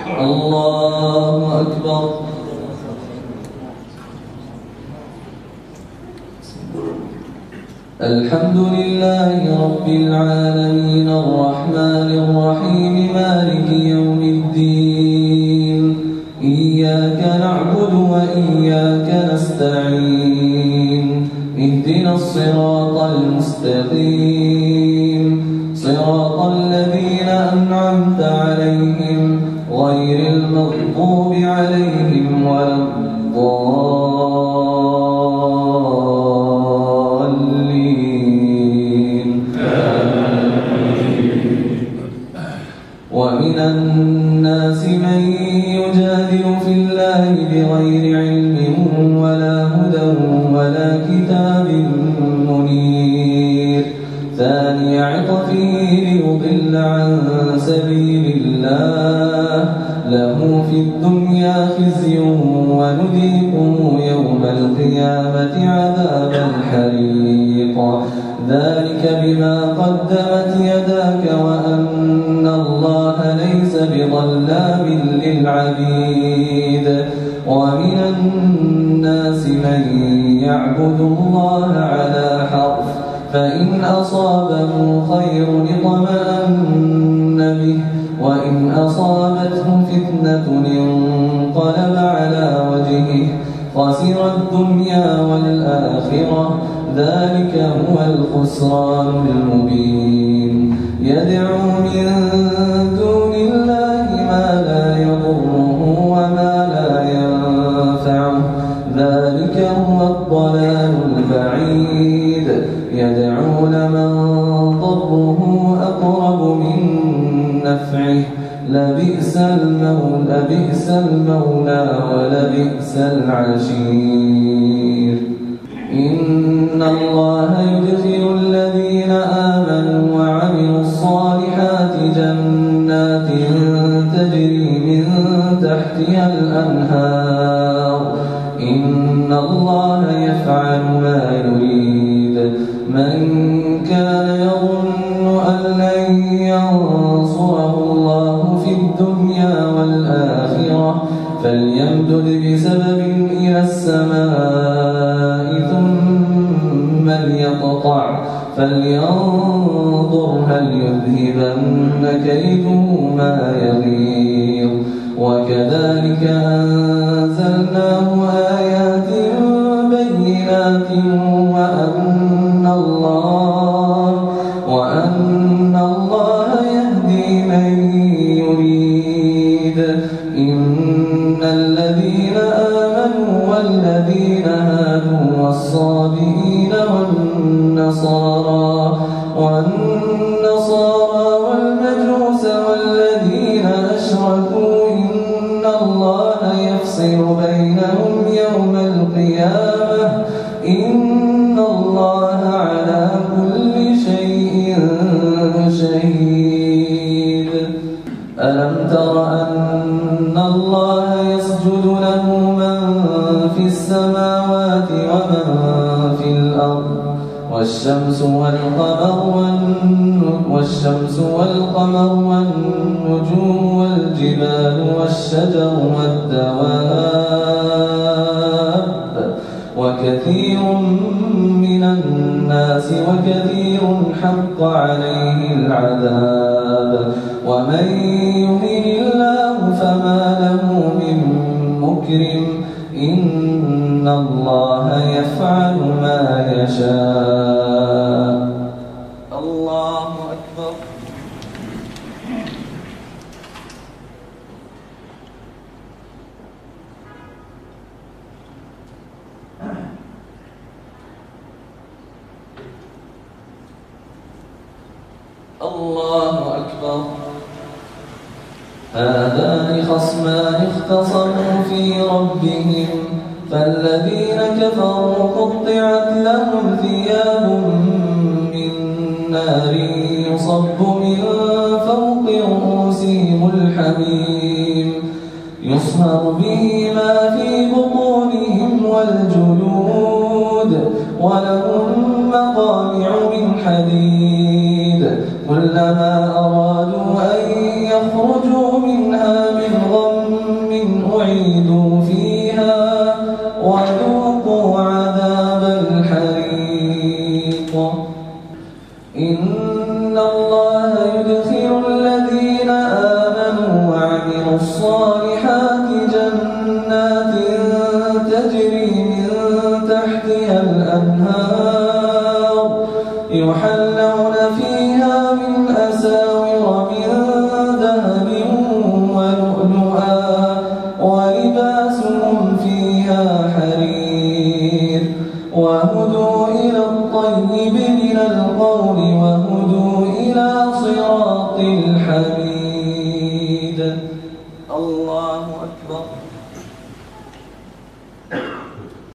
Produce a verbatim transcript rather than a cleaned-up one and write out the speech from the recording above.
الله أكبر. الحمد لله رب العالمين الرحمن الرحيم مالك يوم الدين إياك نعبد وإياك نستعين اهدنا الصراط المستقيم صراط الذين أنعمت عليهم غير المغضوب عليهم ولا الضالين. ومن الناس من يجادل في الله بغير علم ولا هدى ولا كتاب منير ثاني عطفه ليضل عن سبيل الله له في الدنيا خزي ونذيقه يوم القيامة عذاب الحريق ذلك بما قدمت يداك وأن الله ليس بظلام للعبيد. ومن الناس من يعبد الله على حرف فإن أصابه خير اطمأن به وإن أصابته فتنة انقلب على وجهه خسر الدنيا والآخرة ذلك هو الخسران المبين. يدعو من دون الله ما لا يضره وما لا ينفعه ذلك هو الضلال البعيد. يدعو لمن ضره أقرب من نفعه لبئس المولى بئس المولى ولبئس العشير. إن الله يدخل الذين آمنوا وعملوا الصالحات جنات تجري من تحتها الأنهار إن الله يفعل ما يريد. من كان يظن أن لن ينصره الله في الدنيا والآخرة فليمدد بسبب إلى السماء ثم ليقطع فلينظر هل يذهبن كيده ما يغيظ. وكذلك أنزلناه آيات بينات وأن الله وأن الله يهدي من يريد. إن الذين آمنوا والذين هادوا والصابئين والنصارى والنصارى والمجوس والذين أشركوا إن الله يفصل بينهم يوم القيامة إن الله على كل شيء شهيد. ألم تر أن الله يسجد له من في السماوات ومن في الأرض والشمس والقمر والشمس والقمر والنجوم والجبال والشجر والدواب وكثير من الناس وكثير حق عليه العذاب. ومن يهن الله فما له من مكرم إن الله يفعل ما يشاء. الله أكبر. الله أكبر. هذان خصمان اختصموا في ربهم فالذين كفروا قطعت لهم ثياب من نار يصب من فوق رؤوسهم الحميم يصهر به ما في بطونهم والجلود ولهم مقامع من حديد كلما أرادوا أن يخرجوا منها من غير يحلون فيها من أساور من ذهب ولؤلؤا ولباسهم فيها حرير وهدوا إلى الطيب من القول وهدوا إلى صراط الحميد. الله أكبر.